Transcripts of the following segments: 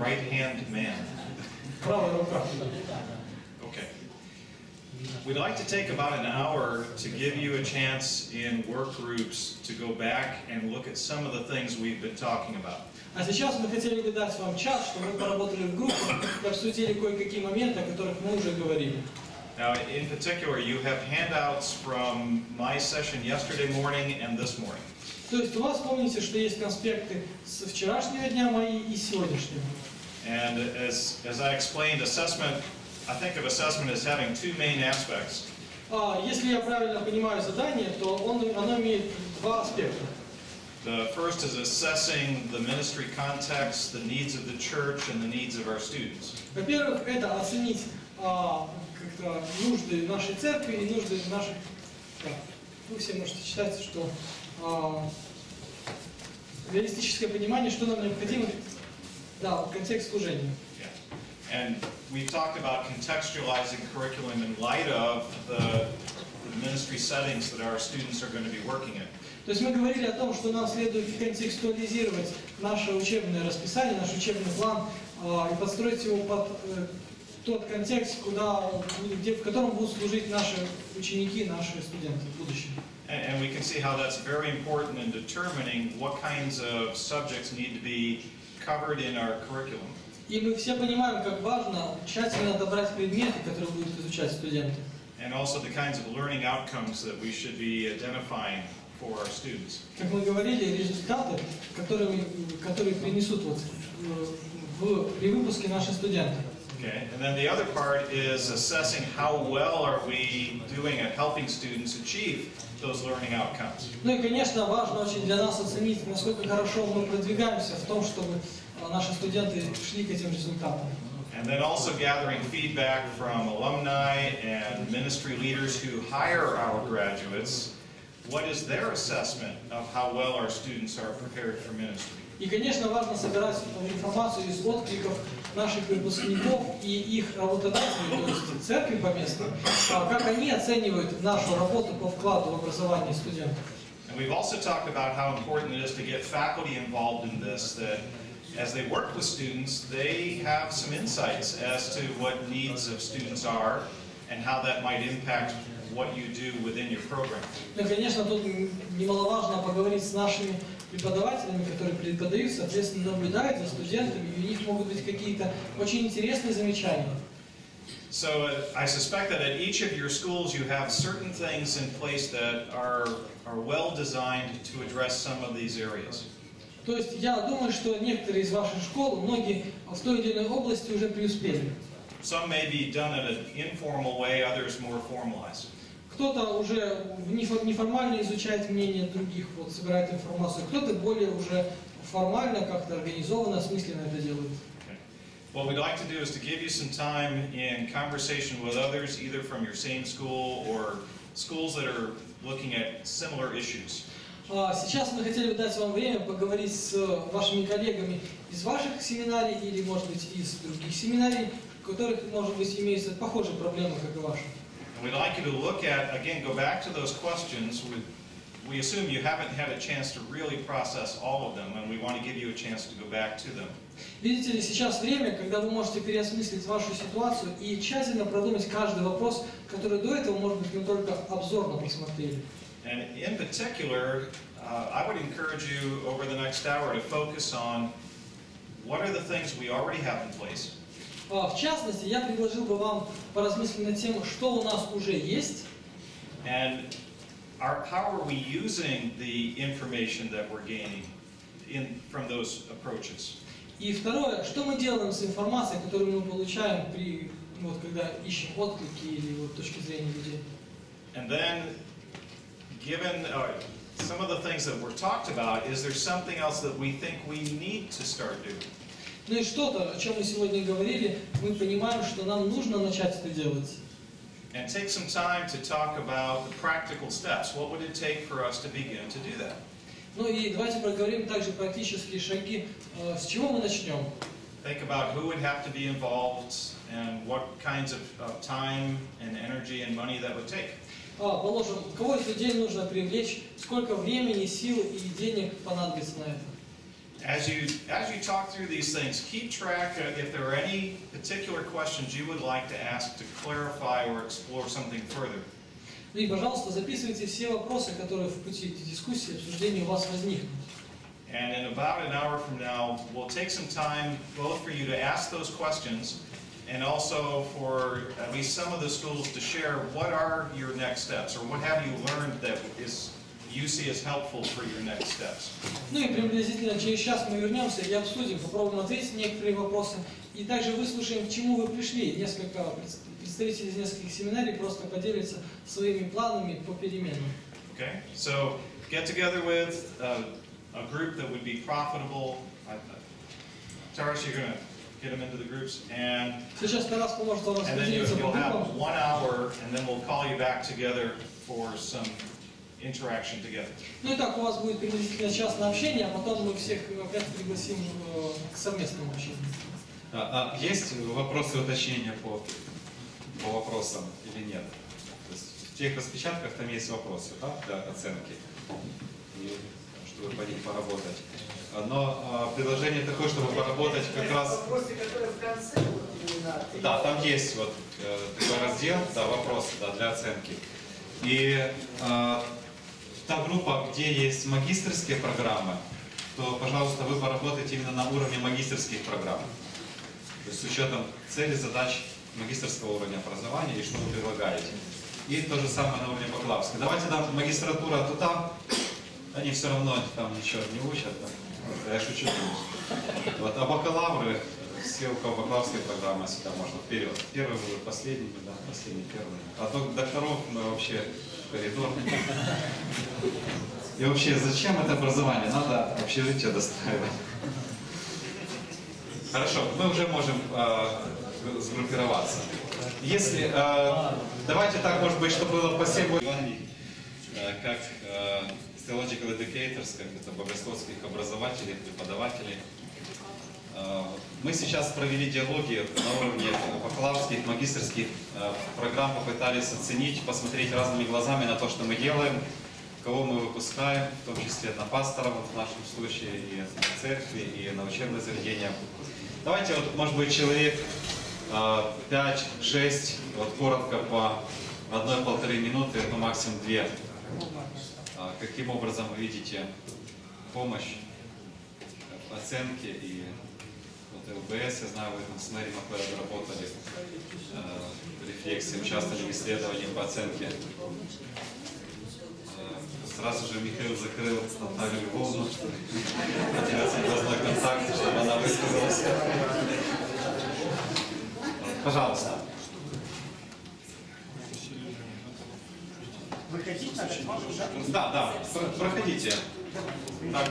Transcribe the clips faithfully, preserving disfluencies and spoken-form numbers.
right-hand man. Правая рука. Okay. We'd like to take about an hour to give you a chance in work groups to go back and look at some of the things we've been talking about. А сейчас мы хотели бы дать вам час, чтобы мы поработали в группах и обсудили кое-какие моменты, о которых мы уже говорили. Now, in particular, you have handouts from my session yesterday morning and this morning. То есть у вас, помните, что есть конспекты с вчерашнего дня мои и сегодняшнего. And as, as I explained, assessment, I think of assessment as having two main aspects. А, если я правильно понимаю задание, то он, оно имеет два аспекта. The first is assessing the ministry context, the needs of the church, and the needs of our students. Во-первых, это оценить а, как-то нужды нашей церкви и нужды наших... Да, вы все можете читать, что а, реалистическое понимание, что нам необходимо, да, контекст служения. Yeah. And we talked about contextualizing curriculum in light of the, the ministry settings that our students are going to be working in. То есть мы говорили о том, что нам следует контекстуализировать наше учебное расписание, наш учебный план и подстроить его под тот контекст, куда, где, в котором будут служить наши ученики, наши студенты в будущем. And we can see how that's very important in determining what kinds of subjects need to be covered in our curriculum. И мы все понимаем, как важно тщательно отобрать предметы, которые будут изучать студенты. And also the kinds of learning outcomes that we should be identifying for our students. Как мы говорили, результаты, которые, которые принесут вот в, при выпуске наши студенты. Okay, and then the other part is assessing how well are we doing at helping students achieve those learning outcomes. Ну и, конечно, важно очень для нас оценить, насколько хорошо мы продвигаемся в том, чтобы наши студенты шли к этим результатам. And then also gathering feedback from alumni and ministry leaders who hire our graduates. What is their assessment of how well our students are prepared for ministry? И, конечно, важно собирать информацию из откликов наших выпускников и их работодателей, то есть церкви поместной, как они оценивают нашу работу по вкладу в образование студентов. And we've also talked about how important it is to get faculty involved in this, that as they work with students, they have some insights as to what needs of students are and how that might impact what you do within your program. Ну, конечно, тут немаловажно поговорить с нашими преподавателями, которые преподают, соответственно, наблюдают за студентами, и у них могут быть какие-то очень интересные замечания. So uh, I suspect that at each of your schools you have certain things in place that are, are well designed to address some of these areas. То есть я думаю, что некоторые из ваших школ, многие в той или иной области уже преуспели. Some may be done in an informal way, others more formalized. Кто-то уже неформально изучает мнение других, вот, собирает информацию, кто-то более уже формально, как-то организованно, осмысленно это делает. Okay. What we'd like to do is to give you some time in conversation with others, either from your same school or schools that are looking at similar issues. Сейчас мы хотели бы дать вам время поговорить с вашими коллегами из ваших семинарий или, может быть, из других семинарий, у которых, может быть, имеются похожие проблемы, как и ваши. We'd like you to look at, again, go back to those questions. We, we assume you haven't had a chance to really process all of them, and we want to give you a chance to go back to them. Видите ли, сейчас время, когда вы можете переосмыслить вашу ситуацию и тщательно продумать каждый вопрос, который до этого, может быть, мы только обзорно посмотрели. And in particular, uh, I would encourage you over the next hour to focus on what are the things we already have in place. В частности, я предложил бы вам поразмыслить над тем, что у нас уже есть. And our, how are we using the information that we're gaining in, from those approaches? И второе, что мы делаем с информацией, которую мы получаем, при, вот, когда ищем отклики или вот, точки зрения людей. And then, given uh, some of the things that were talked about, is there something else that we think we need to start doing? Ну и что-то, о чем мы сегодня говорили, мы понимаем, что нам нужно начать это делать. And take some time to talk about the practical steps. What would it take for us to begin to do that? Ну и давайте поговорим также практические шаги. С чего мы начнем? Think about who would have to be involved and what kinds of, of time and energy and money that would take. А, положим, кого из людей нужно привлечь, сколько времени, сил и денег понадобится на это. As you, as you talk through these things, keep track of if there are any particular questions you would like to ask to clarify or explore something further. Ну и, пожалуйста, записывайте все вопросы, которые в пути дискуссии, обсуждения у вас возникнут. And in about an hour from now, we'll take some time both for you to ask those questions and also for at least some of the schools to share what are your next steps or what have you learned that is you see as helpful for your next steps. Ну и приблизительно через час мы вернемся и обсудим, попробуем ответить на некоторые вопросы и также выслушаем, к чему вы пришли. Несколько представителей из нескольких семинарий просто поделятся своими планами по переменам. Okay, so get together with uh, a group that would be profitable. Taras, you're going to get them into the groups, and Сейчас Тарас поможет вам and then you, распределиться по you'll have группам. one hour, and then we'll call you back together for some interaction together. Ну и так, у вас будет приблизительно час на общение, а потом мы всех опять пригласим э, к совместному общению. А, а есть вопросы уточнения по, по вопросам или нет? То есть в тех распечатках там есть вопросы, да, для оценки, и чтобы по них поработать. Но а, предложение такое, чтобы поработать как раз... Вопросы, которые в конце упоминают. Да, там есть вот э, такой раздел, да, вопросы, да, для оценки. И э, та группа, где есть магистерские программы, то, пожалуйста, вы поработайте именно на уровне магистерских программ. То есть с учетом целей, задач магистерского уровня образования и что вы предлагаете. И то же самое на уровне бакалаврской. Давайте там магистратура, то там они все равно там ничего не учат. Да? Я шучу. Вот, а бакалавры, все, у кого бакалаврская программа, сюда можно вперед. Первые будут последними, да, последние первыми. А то докторов мы вообще в коридор. И вообще, зачем это образование? Надо общежитие достраивать. Хорошо, мы уже можем э, сгруппироваться. Если, э, давайте так, может быть, чтобы было по семь э, как э, theological educators, как это богословских образователей, преподавателей. Э, мы сейчас провели диалоги на уровне бакалаврских, магистерских э, программ, попытались оценить, посмотреть разными глазами на то, что мы делаем, кого мы выпускаем, в том числе на пасторов в нашем случае, и на церкви, и на учебные заведения. Давайте, вот, может быть, человек пять-шесть, вот коротко по одной-полторы минуты, ну максимум две. Каким образом вы видите помощь в оценке и вот ЛБС, я знаю, вы там с Мэри Маклэд работали, рефлексии, участвовали в исследовании по оценке. Сразу же Михаил закрыл Наталью Львовну, потерялся глазной контакт, чтобы она высказалась. Пожалуйста. Вы хотите начать? Да, да, проходите. Так,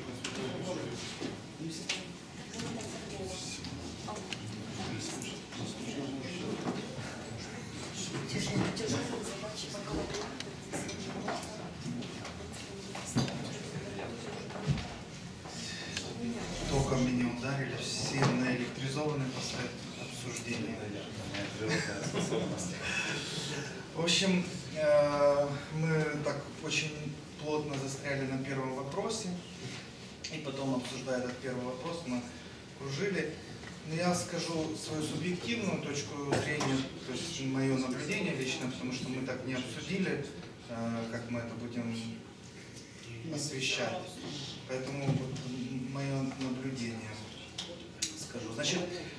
Током меня ударили, все наэлектризованы после обсуждения. В общем, мы так очень плотно застряли на первом вопросе, и потом, обсуждая этот первый вопрос, мы кружили. Но я скажу свою субъективную точку зрения, то есть мое наблюдение лично, потому что мы так не обсудили, как мы это будем освещать. Поэтому вот мое наблюдение скажу. Значит,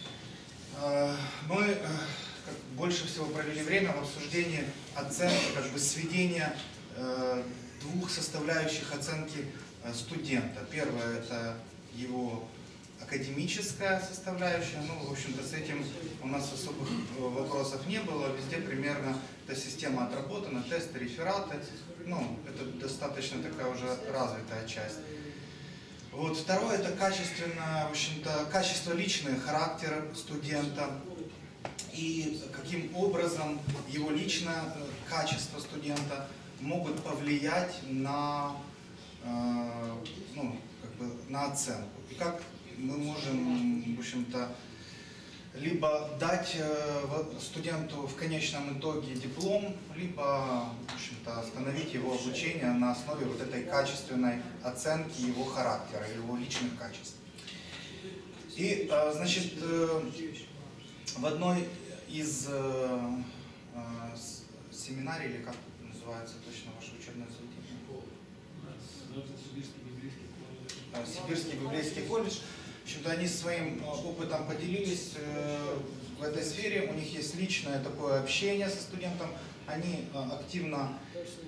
мы больше всего провели время в обсуждении оценки, как бы сведения двух составляющих оценки студента. Первое — это его академическая составляющая. Ну, в общем-то, с этим у нас особых вопросов не было. Везде примерно эта система отработана, тесты, рефераты. Ну, это достаточно такая уже развитая часть. Вот. Второе — это качественно, в общем-то, качество личного характера студента и каким образом его личное качество студента могут повлиять на, э, ну, как бы на оценку. И как мы можем, в общем-то, либо дать студенту в конечном итоге диплом, либо, в общем-то, остановить его обучение на основе вот этой качественной оценки его характера, его личных качеств. И, значит, в одной из семинарий, или как называется точно ваше учебное заведение? Сибирский библейский колледж. В общем-то, они своим опытом поделились в этой сфере. У них есть личное такое общение со студентом. Они активно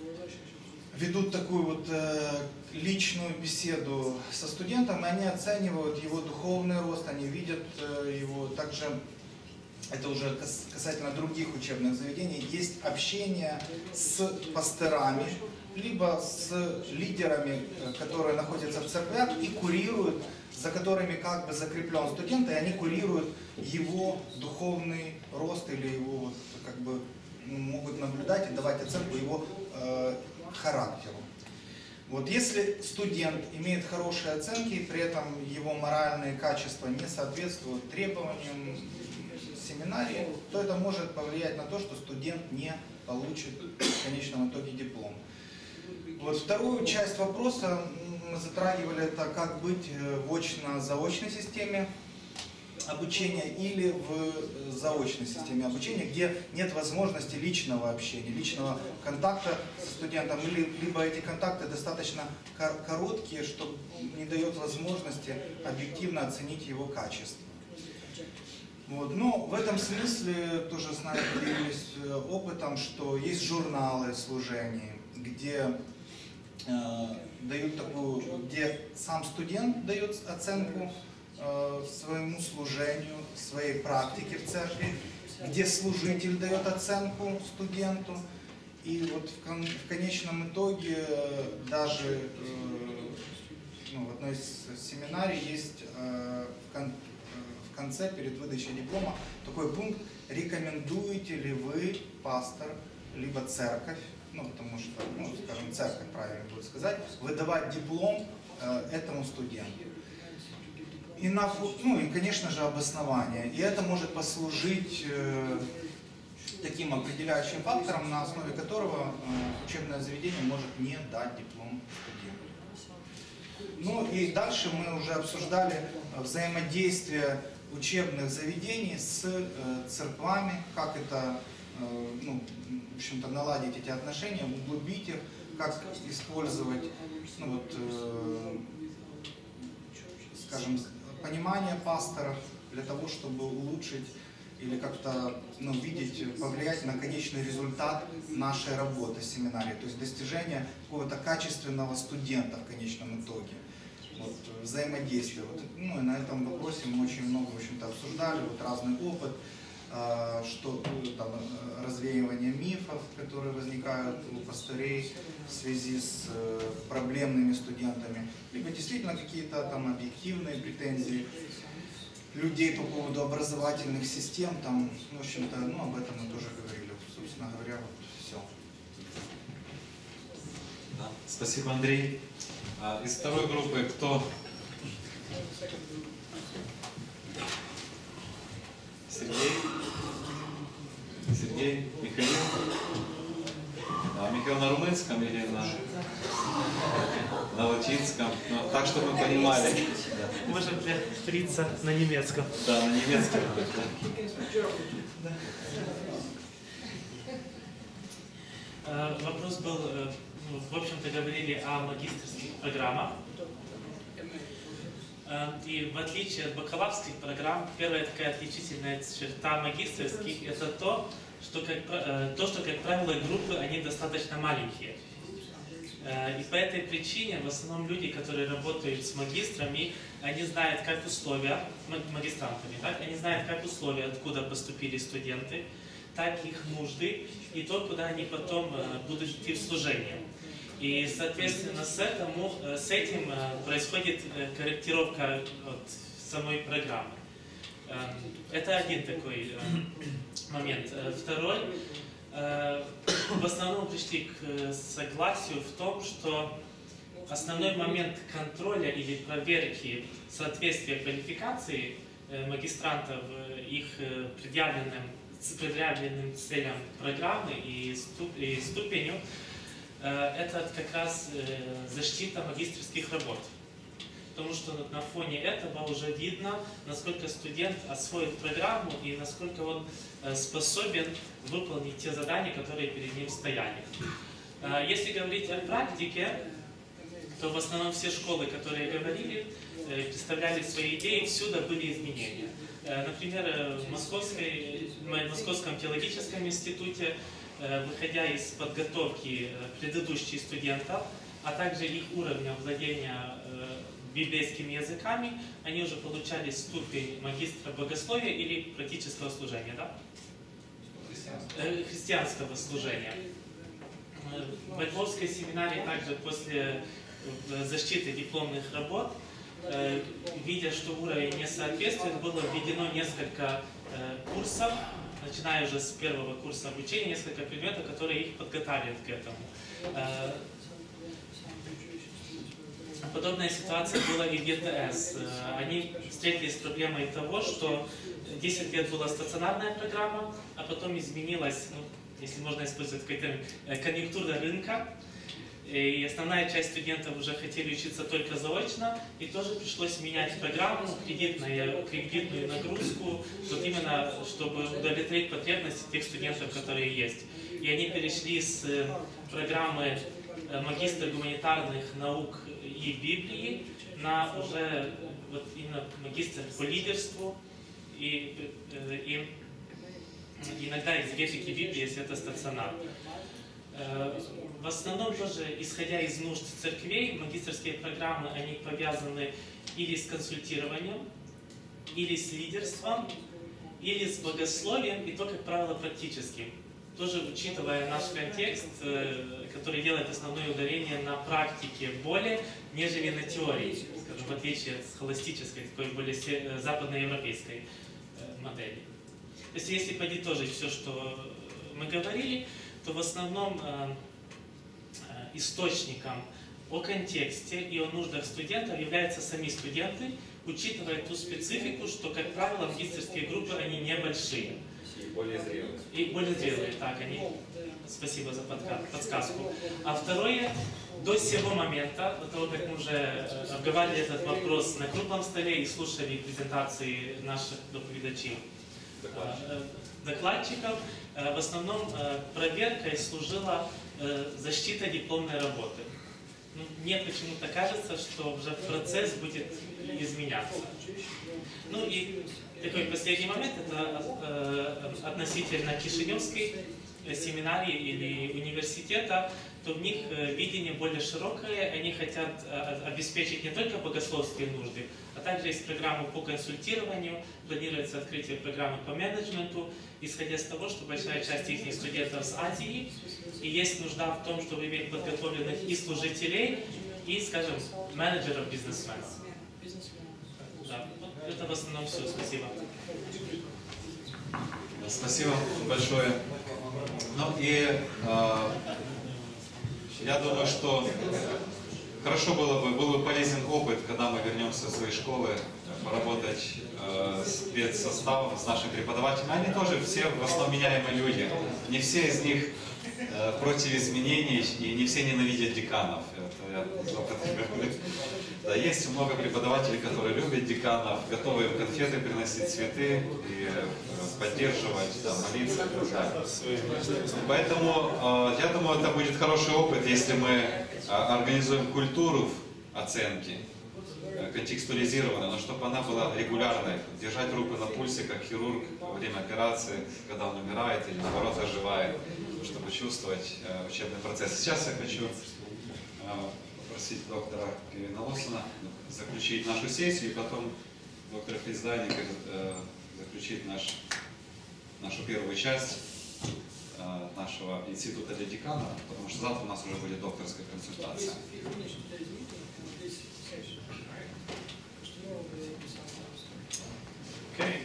ведут такую вот личную беседу со студентом, и они оценивают его духовный рост, они видят его. Также, это уже касательно других учебных заведений, есть общение с пасторами, либо с лидерами, которые находятся в церквях и курируют, за которыми как бы закреплен студент, и они курируют его духовный рост или его вот, как бы могут наблюдать и давать оценку его э, характеру. Вот если студент имеет хорошие оценки, при этом его моральные качества не соответствуют требованиям семинарии, то это может повлиять на то, что студент не получит в конечном итоге диплом. Вот вторую часть вопроса мы затрагивали, это как быть в очно-заочной системе обучения или в заочной системе обучения, где нет возможности личного общения, личного контакта со студентом, или, либо эти контакты достаточно короткие, что не дает возможности объективно оценить его качество. Вот. Но в этом смысле тоже с нами поделились опытом, что есть журналы служений, где э, дают такую, где сам студент дает оценку э, своему служению, своей практике в церкви, где служитель дает оценку студенту, и вот в, кон, в конечном итоге даже э, ну, в одной из семинарий есть э, в, кон, в конце, перед выдачей диплома, такой пункт: рекомендуете ли вы, пастор, либо церковь, ну, потому что, ну, скажем, церковь, правильно будет сказать, выдавать диплом э, этому студенту. И, на, ну, и, конечно же, обоснование. И это может послужить э, таким определяющим фактором, на основе которого э, учебное заведение может не дать диплом студенту. Ну и дальше мы уже обсуждали взаимодействие учебных заведений с э, церквами, как это, э, ну, в общем-то, наладить эти отношения, углубить их, как использовать, ну, вот, э, скажем, понимание пасторов для того, чтобы улучшить или как-то, ну, видеть, повлиять на конечный результат нашей работы семинарии, то есть достижение какого-то качественного студента в конечном итоге. Вот, взаимодействие. Вот, ну, и на этом вопросе мы очень много, в общем-то, обсуждали, вот, разный опыт, э, что там, развеивание мифов, которые возникают у пастырей в связи с э, проблемными студентами, либо действительно какие-то там объективные претензии людей по поводу образовательных систем, там, в общем-то, ну, об этом мы тоже говорили. Собственно говоря, вот все. Да. Спасибо, Андрей. Из второй группы кто? Сергей? Сергей? Михаил? А Михаил на румынском или на, на латинском? Ну, так, чтобы мы понимали. Можем для фрица на немецком. Да, на немецком. Да. Вопрос был, в общем-то, говорили о магистерских программах. И в отличие от бакалаврских программ, первая такая отличительная черта магистерских – это то, что, как, то, что, как правило, группы, они достаточно маленькие. И по этой причине в основном люди, которые работают с магистрами, они знают, как условия, магистрантами, так? Они знают, как условия, откуда поступили студенты, так их нужды и то, куда они потом будут идти в служение. И, соответственно, с, этому, с этим происходит корректировка вот самой программы. Это один такой момент. Второй. В основном пришли к согласию в том, что основной момент контроля или проверки соответствия квалификации магистрантов их предъявленным, предъявленным целям программы и, ступ, и ступенью, это как раз защита магистерских работ. Потому что на фоне этого уже видно, насколько студент освоит программу и насколько он способен выполнить те задания, которые перед ним стояли. Если говорить о практике, то в основном все школы, которые говорили, представляли свои идеи, всюду были изменения. Например, в, Московской, в Московском теологическом институте, выходя из подготовки предыдущих студентов, а также их уровня владения библейскими языками, они уже получали ступень магистра богословия или практического служения, да? Христианского, Христианского служения. В Львовской семинарии также после защиты дипломных работ, видя, что уровень не соответствует, было введено несколько курсов, начиная уже с первого курса обучения, несколько предметов, которые их подготавливают к этому. Подобная ситуация была и в ЕТС. Они встретились с проблемой того, что десять лет была стационарная программа, а потом изменилась, ну, если можно использовать такой термин, конъюнктура рынка. И основная часть студентов уже хотели учиться только заочно, и тоже пришлось менять программу, кредитную, кредитную нагрузку, вот именно чтобы удовлетворить потребности тех студентов, которые есть. И они перешли с программы магистра гуманитарных наук и Библии на уже вот именно магистр по лидерству и, и иногда экзегетики Библии, если это стационар. В основном тоже, исходя из нужд церквей, магистерские программы, они повязаны или с консультированием, или с лидерством, или с богословием, и то, как правило, практическим. Тоже учитывая наш контекст, который делает основное ударение на практике более, нежели на теории, скажем, в отличие от схоластической, такой более западноевропейской модели. То есть, если подытожить все, что мы говорили, то в основном источником о контексте и о нуждах студентов являются сами студенты, учитывая ту специфику, что, как правило, магистерские группы, они небольшие. И более зрелые. И более зрелые, так, они... Спасибо за подсказку. А второе, до сего момента, до того, как мы уже обговаривали этот вопрос на круглом столе и слушали презентации наших доповедачей, докладчиков, в основном проверкой служила защита дипломной работы. Ну, мне почему-то кажется, что уже процесс будет изменяться. Ну и такой последний момент, это относительно Кишиневской семинарии или университета, то в них видение более широкое, они хотят обеспечить не только богословские нужды, а также есть программы по консультированию, планируется открытие программы по менеджменту, исходя с того, что большая часть их студентов с Азии, и есть нужда в том, чтобы иметь подготовленных и служителей, и, скажем, менеджеров, бизнесменов. Да, это в основном все. Спасибо. Спасибо большое. Ну и э, я думаю, что хорошо было бы, был бы полезен опыт, когда мы вернемся в свои школы, поработать э, с спецсоставом, с нашими преподавателями. Они тоже все в основном меняемые люди. Не все из них э, против изменений и не все ненавидят деканов. Это я из опыта говорю. Да, есть много преподавателей, которые любят деканов, готовы им конфеты приносить, цветы и э, поддерживать, да, молиться и так далее. Поэтому э, я думаю, это будет хороший опыт, если мы э, организуем культуру оценки, э, контекстуализированную, но чтобы она была регулярной. Держать руку на пульсе, как хирург во время операции, когда он умирает или наоборот заживает, чтобы чувствовать э, учебный процесс. Сейчас я хочу э, попросить доктора Кевина Лоссона заключить нашу сессию, и потом доктор Фельдзайник э, заключить наш, нашу первую часть э, нашего института для декана, потому что завтра у нас уже будет докторская консультация. Okay.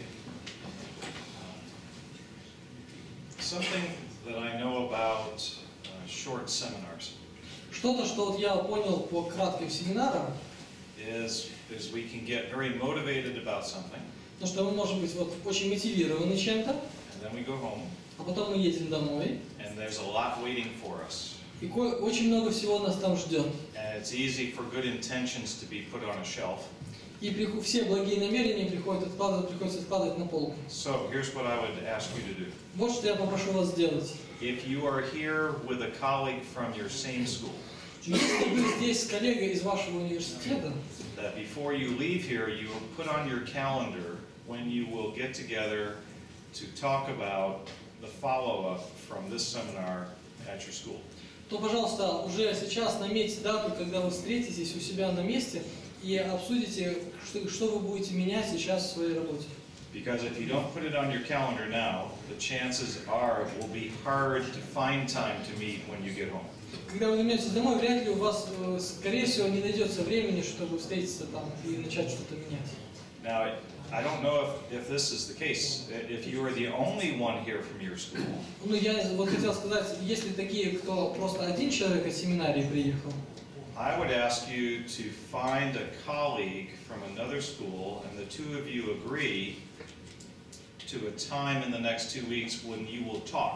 Something that I know about uh, short seminars Что-то, что вот я понял по кратким семинарам, is, is we can get very motivated about something. Потому что мы можем быть вот очень мотивированы чем-то, and then we go home, а потом мы едем домой, and there's a lot waiting for us. и ко- очень много всего нас там ждет. And it's easy for good intentions to be put on a shelf. И приху- все благие намерения приходят откладывать, приходится откладывать на полку. So here's what I would ask you to do. Вот что я попрошу вас сделать. If you are here with a colleague from your same school, Если вы здесь с коллегой из вашего университета, that before you leave here, you will put on your calendar when you will get together to talk about the follow-up from this seminar at your school. то, пожалуйста, уже сейчас наметьте дату, когда вы встретитесь у себя на месте и обсудите, что, что вы будете менять сейчас в своей работе. Because if you don't put it on your calendar now, the chances are it will be hard to find time to meet when you get home. Когда вы вернетесь домой, вряд ли у вас, э, скорее всего, не найдется времени, чтобы встретиться там и начать что-то менять. Now, I don't know if, if this is the case, if you are the only one here from your school, Ну, я вот хотел сказать, есть ли такие, кто просто один человек от семинарии приехал, I would ask you to find a colleague from another school and the two of you agree to a time in the next two weeks when you will talk.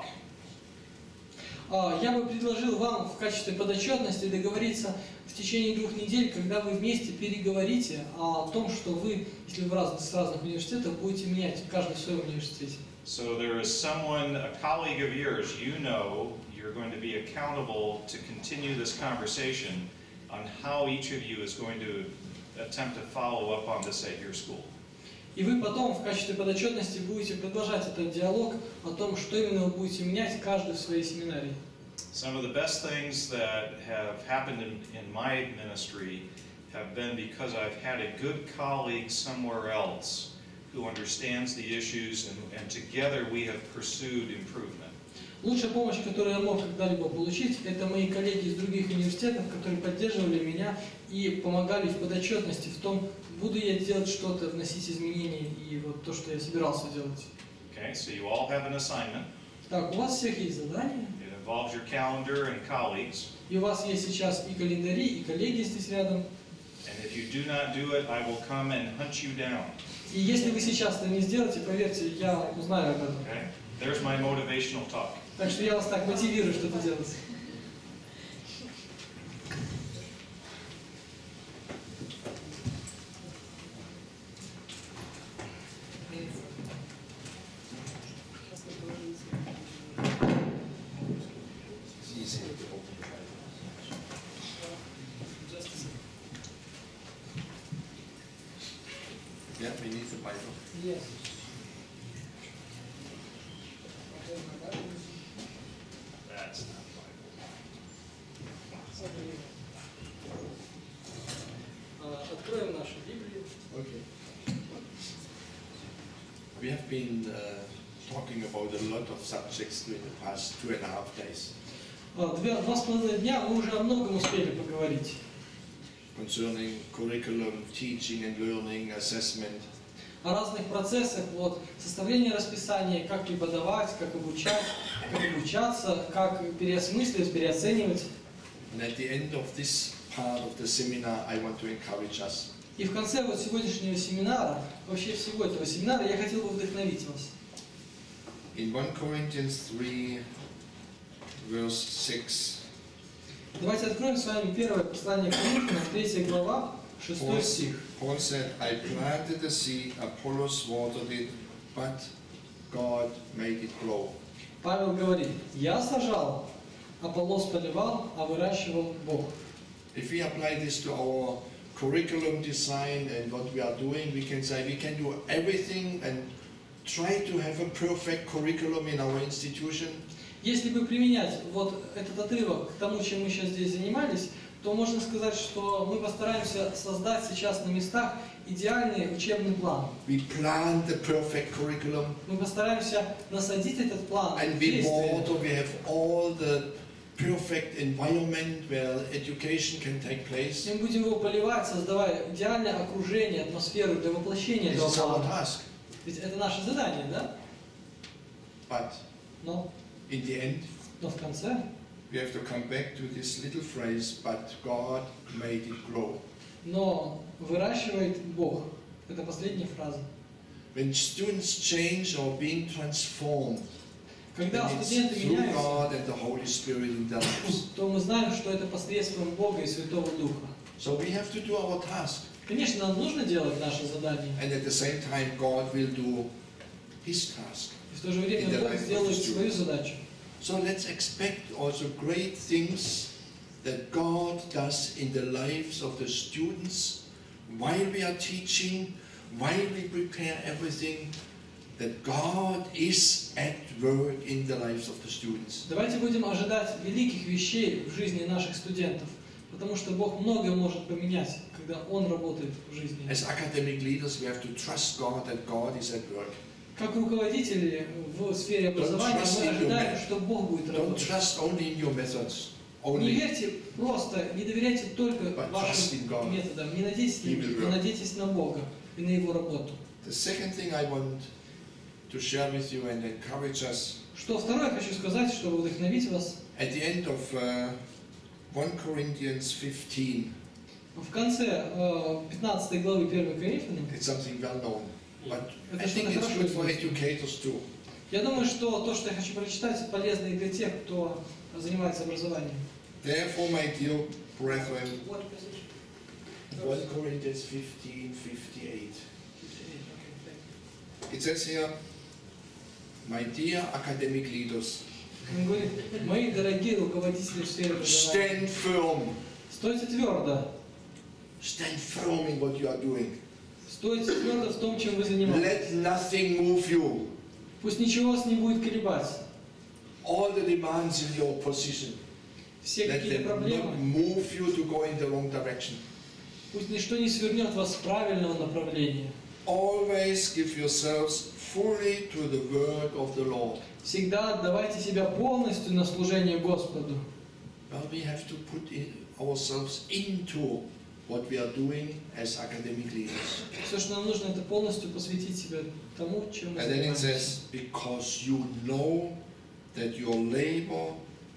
А, я бы предложил вам в качестве подотчетности договориться в течение двух недель, когда вы вместе переговорите о том, что вы, если вы раз- с разных университетов, будете менять каждый в своем университете. So there is someone, a colleague of yours, you know you're going to be accountable to continue this conversation on how each of you is going to attempt to follow up on this at your school. И вы потом в качестве подотчетности будете продолжать этот диалог о том, что именно вы будете менять каждый в своей семинарии. Some of the best things that have happened in, in my ministry have been because I've had a good colleague somewhere else who understands the issues, and, and together we have pursued improvement. Лучшая помощь, которую я мог когда-либо получить, это мои коллеги из других университетов, которые поддерживали меня и помогали в подотчетности в том, буду я делать что-то, вносить изменения и вот то, что я собирался делать. Okay, so you all have an assignment. Так, у вас всех есть задания, It involves your calendar and colleagues. и у вас есть сейчас и календари, и коллеги здесь рядом. And if you do not do it, I will come and hunt you down. И если вы сейчас это не сделаете, поверьте, я узнаю об этом. Okay? There's my motivational talk. Так что я вас так мотивирую что-то делать. Yeah, we need the Bible. Yes. That's not А, Откроем нашу Библию. Okay. We have been uh, talking about a lot of subjects during the past two and a half days А, Две, два с половиной дня мы уже о многом успели поговорить. concerning curriculum, teaching and learning, assessment. О разных процессах, вот, составление расписания, как преподавать, как обучать, как обучаться, как переосмысливать, переоценивать. And at the end of this part of the seminar, I want to encourage us. И в конце вот сегодняшнего семинара, вообще всего этого семинара, я хотел бы вдохновить вас. In First Corinthians three, verse six, Давайте откроем с вами первое послание к Коринфянам, третья глава, шестой Paul, стих. Paul said, I planted the seed, Apollos watered it, but God made it grow. Павел говорит, я сажал, Аполлос поливал, а выращивал Бог. If we apply this to our curriculum design and what we are doing, we can say we can do everything and try to have a perfect curriculum in our institution. Если бы применять вот этот отрывок к тому, чем мы сейчас здесь занимались, то можно сказать, что мы постараемся создать сейчас на местах идеальный учебный план. We plan the perfect curriculum Мы постараемся насадить этот план and в we действие. water, we have all the perfect environment where education can take place. И мы будем его поливать, создавая идеальное окружение, атмосферу для воплощения This этого is our плана. task. Ведь это наше задание, да? But Но, in the end, но в конце we have to come back to this little phrase, but God made it grow. но выращивает Бог. Это последняя фраза. when students change or being transformed, Когда then it's студенты through меняются, God and the Holy Spirit in their lives. то мы знаем, что это посредством Бога и Святого Духа. So we have to do our task, Конечно, нам нужно делать наше задание, and at the same time God will do His task. и в то же время Бог сделает свою задачу. So let's expect also great things that God does in the lives of the students while we are teaching, while we prepare everything, that God is at work in the lives of the students. Давайте будем ожидать великих вещей в жизни наших студентов, потому что Бог многое может поменять, когда Он работает в жизни. As academic leaders, we have to trust God that God is at work. Как руководители в сфере образования мы ожидаем, что Бог будет Don't работать. trust only in your methods, Не only, верьте просто, не доверяйте только but trust вашим in God. методам, не надейтесь на He will них, work. но надейтесь на Бога и на Его работу. The second thing I want to share with you and encourage us, Что второе хочу сказать, чтобы вдохновить вас. at the end of uh, First Corinthians fifteen, В конце э, пятнадцатой главы первой Коринфянам, it's something well known, but I это think что-то it's хорошо good for известное. educators too. Я думаю, что то, что я хочу прочитать, полезно и для тех, кто занимается образованием. Therefore, my dear brethren, What position? First Corinthians fifteen, fifty-eight. It says here, my dear academic leaders, Он говорит: мои дорогие руководители в сфере образования, stand firm. стойте твердо, Stand firm in what you are doing. стойте твердо в том, чем вы занимаетесь. Let nothing move you. Пусть ничего вас не будет колебать. All the demands in your position, Все let какие-то them not проблемы, move you to go in the wrong direction. пусть ничто не свернет вас с правильного направления. Always give yourselves fully to the work of the Lord. Всегда отдавайте себя полностью на служение Господу. Well, we have to put in ourselves into what we are doing as academic leaders. Все, что нам нужно, это полностью посвятить себя тому, чем мы And then it занимаемся. says, because you know that your labor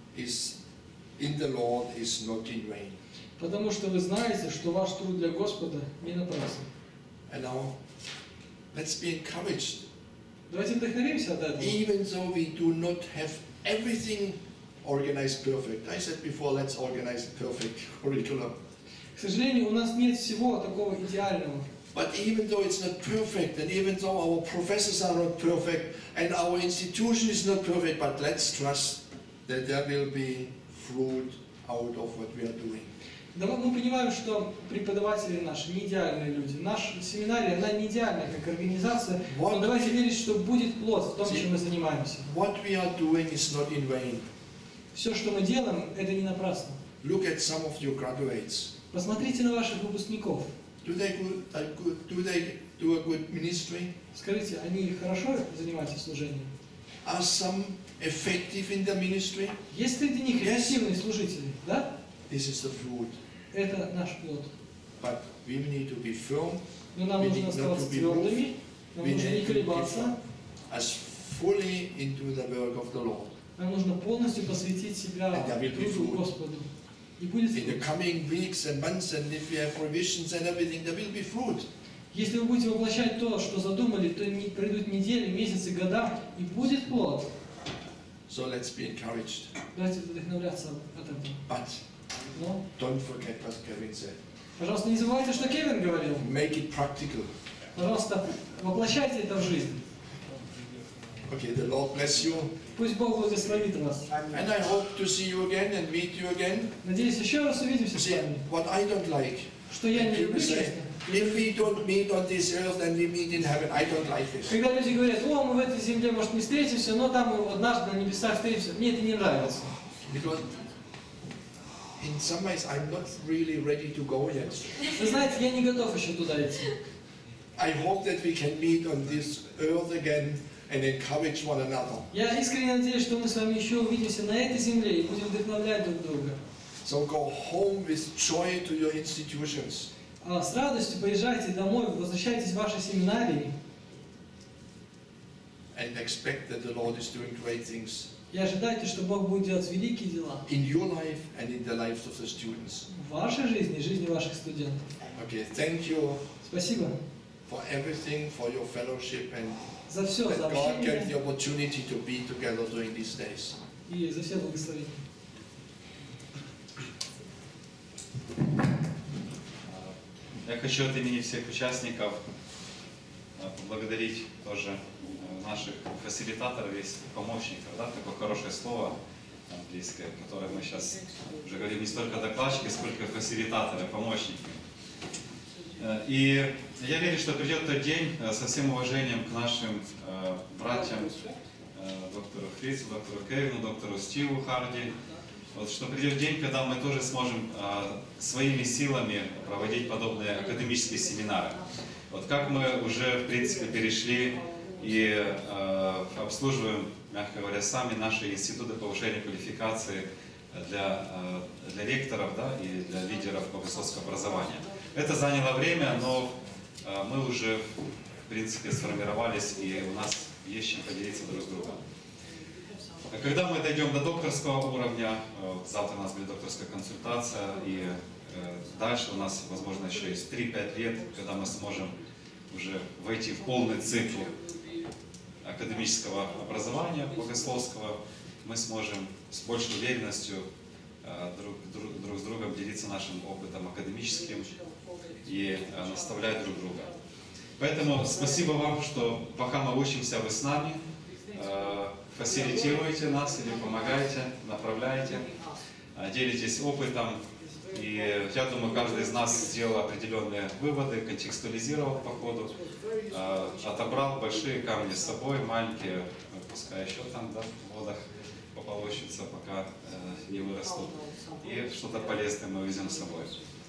is in the Lord is not in vain. Потому что вы знаете, что ваш труд для Господа не напрасан. And now, let's be encouraged. Давайте вдохновимся от этого. Even though we do not have everything organized perfect. I said before, let's organize a perfect curriculum. К сожалению, у нас нет всего такого идеального. But even though it's not perfect, and even though our professors are not perfect, and our institution is not perfect, but let's trust that there will be fruit out of what we are doing. Да, мы понимаем, что преподаватели наши не идеальные люди. Наша семинария, она не идеальная как организация, но What давайте we- верить, что будет плод в том, See, чем мы занимаемся. What we are doing is not in vain. Все, что мы делаем, это не напрасно. Look at some of your graduates. Посмотрите на ваших выпускников. Do they good, a good, do they do a good ministry? Скажите, они хорошо занимаются служением? Are some effective in the ministry? Есть среди них Yes. эффективные служители? Да? This is the fruit. Это наш плод. But we need to be firm. Но нам We нужно need not оставаться to be твердыми, нам We нужно не need to колебаться, give us fully into the work of the Lord. нам нужно полностью посвятить себя And there will be труду fruit. Господу. И будет In the fruit. coming weeks and months, and if we have revisions and everything, there will be fruit. Если вы будете воплощать то, что задумали, то не пройдут недели, месяцы, года, и будет плод. So let's be encouraged. Давайте вдохновляться от этого. But Но, don't forget what Kevin said. пожалуйста, не забывайте, что Кевин говорил. Make it practical. Пожалуйста, воплощайте это в жизнь. Okay, the Lord bless you. Пусть Бог благословит вас. And I hope to see you again and meet you again. Надеюсь, еще раз увидимся с See, вами. what I don't like, Что я не people люблю, say, честно. if we don't meet on this earth, then we meet in heaven. I don't like this. Когда люди говорят: о, мы в этой земле, может, не встретимся, но там мы однажды на небесах встретимся. Мне это не нравится. Because in some ways, I'm not really ready to go yet. Вы знаете, я не готов еще туда идти. I hope that we can meet on this earth again and encourage one another. Я искренне надеюсь, что мы с вами еще увидимся на этой земле и будем вдохновлять друг друга. So go home with joy to your institutions. А с радостью поезжайте домой, возвращайтесь в ваши семинарии And expect that the Lord is doing great things и ожидайте, что Бог будет делать великие дела in your life and in the lives of the students. в вашей жизни и жизни ваших студентов. Okay, thank you. Спасибо. for everything, for your fellowship, and За все, за that God gave общение the opportunity to be together during these days. и за все благословения. Я хочу от имени всех участников поблагодарить тоже наших фасилитаторов, есть помощников, да, такое хорошее слово английское, которое мы сейчас уже говорим не столько докладчики, сколько фасилитаторы, помощники. И я верю, что придет тот день, со всем уважением к нашим братьям, доктору Хрису, доктору Кевину, доктору Стиву Харди, вот, что придет день, когда мы тоже сможем своими силами проводить подобные академические семинары. Вот как мы уже, в принципе, перешли и э, обслуживаем, мягко говоря, сами наши институты повышения квалификации для, э, для ректоров, да, и для лидеров богословского образования. Это заняло время, но э, мы уже, в принципе, сформировались, и у нас есть чем поделиться друг с другом. Когда мы дойдем до докторского уровня, э, завтра у нас будет докторская консультация, и э, дальше у нас, возможно, еще есть три-пять лет, когда мы сможем уже войти в полный цикл академического образования богословского, мы сможем с большей уверенностью э, друг, друг, друг с другом делиться нашим опытом академическим и э, наставлять друг друга. Поэтому спасибо вам, что пока мы учимся, вы с нами, э, фасилитируете нас или помогаете, направляете, э, делитесь опытом. И я думаю, каждый из нас сделал определенные выводы, контекстуализировал по ходу, э, отобрал большие камни с собой, маленькие, пускай еще там, да, в водах пополощутся, пока э, не вырастут. И что-то полезное мы везем с собой.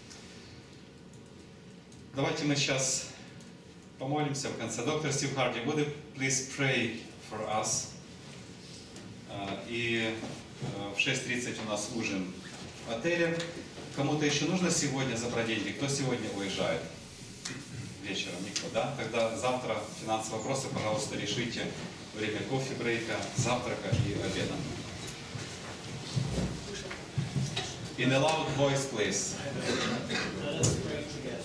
Давайте мы сейчас помолимся в конце. Доктор Стив Харди, would you please pray for us? Э, и э, в шесть тридцать у нас ужин в отеле. Кому-то еще нужно сегодня забрать деньги? Кто сегодня уезжает? Вечером никто, да? Тогда завтра финансовые вопросы, пожалуйста, решите время кофе-брейка, завтрака и обеда. In a loud voice, please. Let us pray together.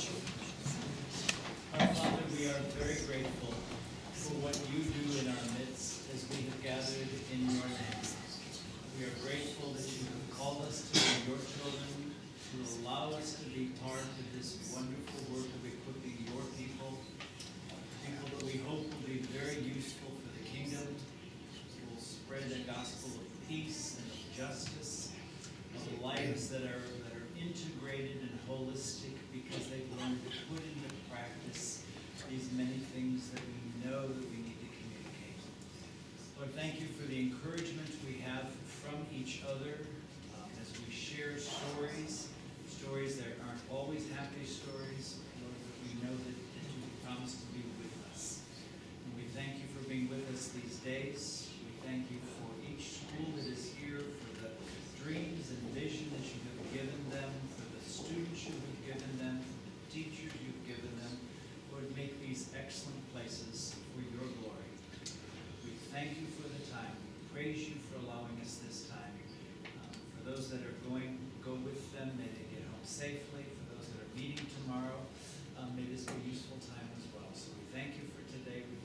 Our Father, we are very grateful for what you do in our midst as we have gathered in your name. We are grateful that you have called us to be your children, to allow us to be part of this wonderful work of equipping your people, people that we hope will be very useful for the kingdom, will spread a gospel of peace and of justice, of lives that are, that are integrated and holistic because they've learned to put into practice these many things that we know that we need to communicate. Lord, thank you for the encouragement we have from each other um, as we share stories, stories that aren't always happy stories, Lord, but we know that, that you promised to be with us. And we thank you for being with us these days. We thank you for each school that is here, for the dreams and vision that you have given them, for the students you have given them, for the teachers you've given them. Lord, make these excellent places for your glory. We thank you for the time. We praise you for allowing us this time. Um, for those that are going, go with them, may they get home safely. For those that are meeting tomorrow, um, may this be a useful time as well. So we thank you for today. We